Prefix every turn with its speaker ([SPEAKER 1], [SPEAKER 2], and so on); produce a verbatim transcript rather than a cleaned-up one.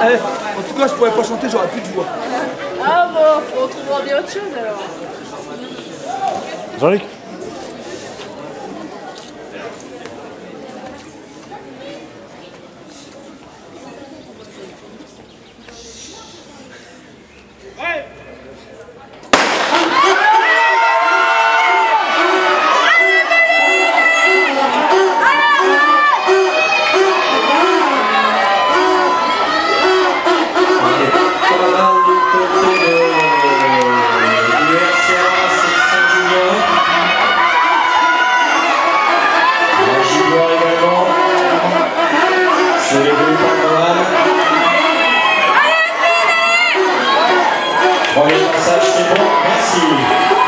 [SPEAKER 1] Eh, en tout cas, je pourrais pas chanter, j'aurais plus de voix.
[SPEAKER 2] Ah bon, faut trouver bien autre chose alors.
[SPEAKER 3] Jean-Luc.
[SPEAKER 1] Ouais.
[SPEAKER 4] C'est le groupe Antoine. Premier passage, c'est bon, merci.